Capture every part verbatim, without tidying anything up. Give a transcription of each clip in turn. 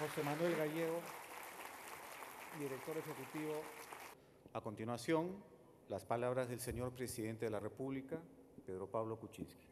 José Manuel Gallego, director ejecutivo. A continuación, las palabras del señor Presidente de la República, Pedro Pablo Kuczynski.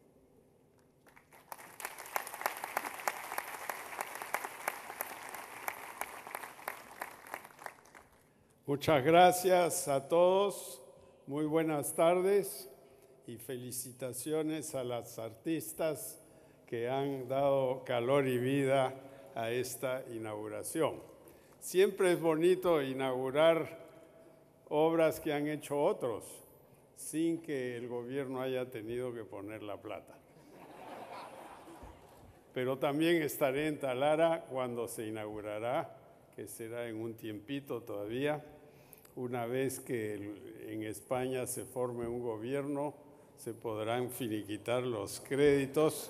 Muchas gracias a todos, muy buenas tardes y felicitaciones a las artistas que han dado calor y vida a esta inauguración. Siempre es bonito inaugurar obras que han hecho otros sin que el gobierno haya tenido que poner la plata. Pero también estaré en Talara cuando se inaugurará, que será en un tiempito todavía. Una vez que en España se forme un gobierno, se podrán finiquitar los créditos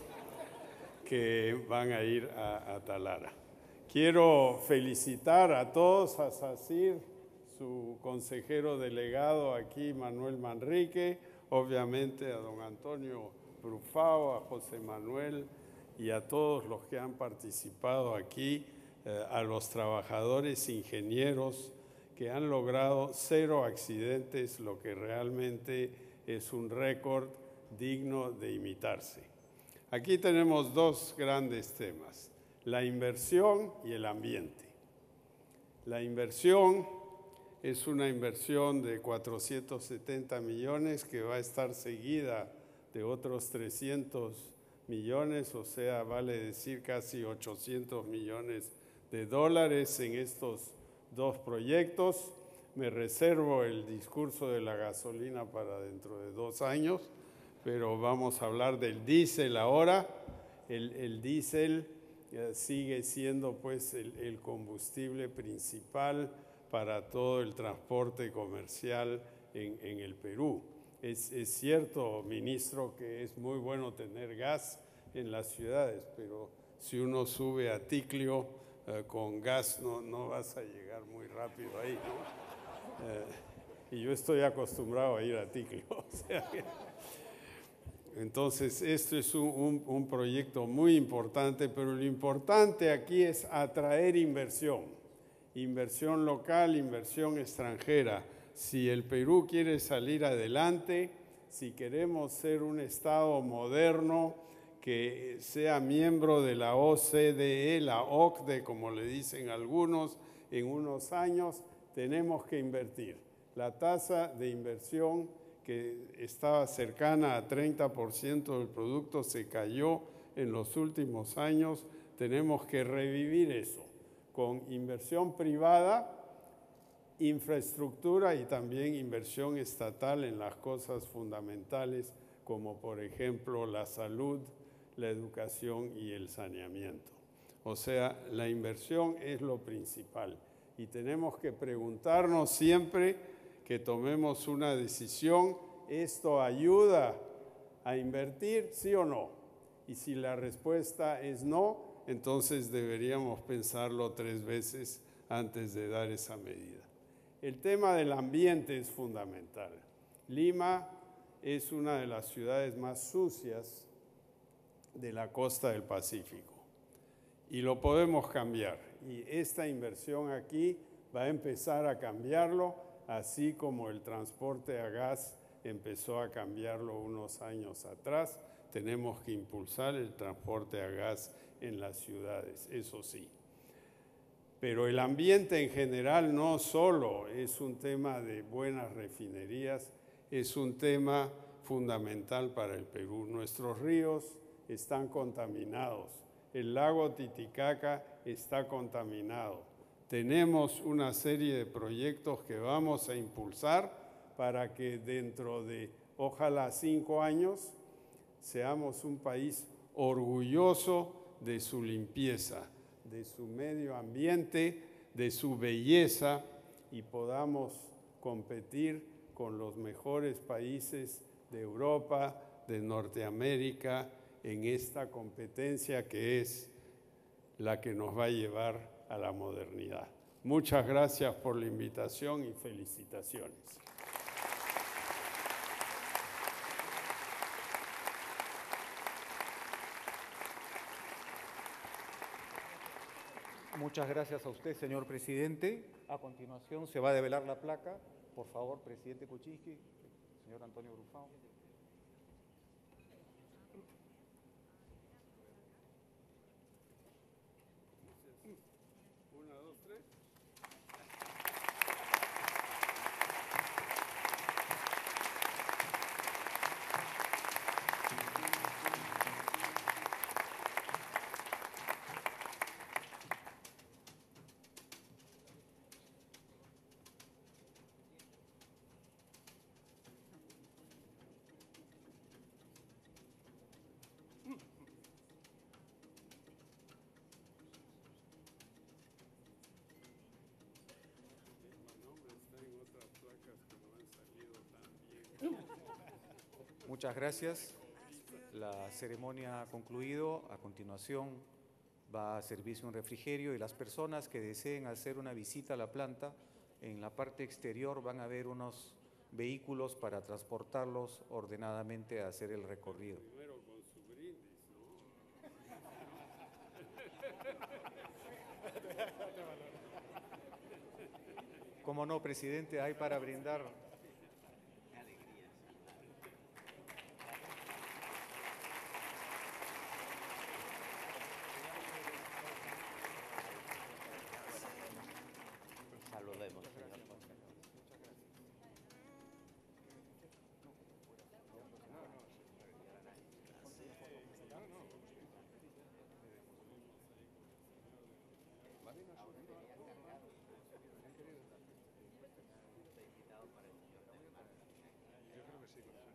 que van a ir a, a Talara. Quiero felicitar a todos, a SACIR, su consejero delegado aquí, Manuel Manrique, obviamente a don Antonio Brufao, a José Manuel y a todos los que han participado aquí, eh, a los trabajadores ingenieros que han logrado cero accidentes, lo que realmente es un récord digno de imitarse. Aquí tenemos dos grandes temas, la inversión y el ambiente. La inversión es una inversión de cuatrocientos setenta millones que va a estar seguida de otros trescientos millones, o sea, vale decir casi ochocientos millones de dólares en estos dos proyectos. Me reservo el discurso de la gasolina para dentro de dos años, pero vamos a hablar del diésel ahora. El, el diésel eh, sigue siendo pues el, el combustible principal para todo el transporte comercial en, en el Perú. Es, es cierto, ministro, que es muy bueno tener gas en las ciudades, pero si uno sube a Ticlio eh, con gas no, no vas a llegar muy rápido ahí, ¿no? Eh, y yo estoy acostumbrado a ir a Ticlio. O sea que, entonces, esto es un, un, un proyecto muy importante, pero lo importante aquí es atraer inversión, inversión local, inversión extranjera. Si el Perú quiere salir adelante, si queremos ser un Estado moderno, que sea miembro de la O C D E, la O C D E, como le dicen algunos, en unos años, tenemos que invertir. La tasa de inversión que estaba cercana a treinta por ciento del producto se cayó en los últimos años. Tenemos que revivir eso con inversión privada, infraestructura y también inversión estatal en las cosas fundamentales, como por ejemplo la salud, la educación y el saneamiento. O sea, la inversión es lo principal y tenemos que preguntarnos siempre que tomemos una decisión, ¿esto ayuda a invertir, sí o no? Y si la respuesta es no, entonces deberíamos pensarlo tres veces antes de dar esa medida. El tema del ambiente es fundamental. Lima es una de las ciudades más sucias de la costa del Pacífico y lo podemos cambiar. Y esta inversión aquí va a empezar a cambiarlo, así como el transporte a gas empezó a cambiarlo unos años atrás. Tenemos que impulsar el transporte a gas en las ciudades, eso sí. Pero el ambiente en general no solo es un tema de buenas refinerías, es un tema fundamental para el Perú. Nuestros ríos están contaminados, el lago Titicaca está contaminado. Tenemos una serie de proyectos que vamos a impulsar para que dentro de, ojalá, cinco años, seamos un país orgulloso de su limpieza, de su medio ambiente, de su belleza y podamos competir con los mejores países de Europa, de Norteamérica, en esta competencia que es la que nos va a llevar a la modernidad. Muchas gracias por la invitación y felicitaciones. Muchas gracias a usted, señor presidente. A continuación se va a develar la placa. Por favor, presidente Kuczynski, señor Antonio Brufao. Una, dos, tres. Muchas gracias. La ceremonia ha concluido. A continuación va a servirse un refrigerio y las personas que deseen hacer una visita a la planta, en la parte exterior van a ver unos vehículos para transportarlos ordenadamente a hacer el recorrido. Primero con su brindis, ¿no? Cómo no, presidente, hay para brindar. Saludemos, señor. Yo creo que sí.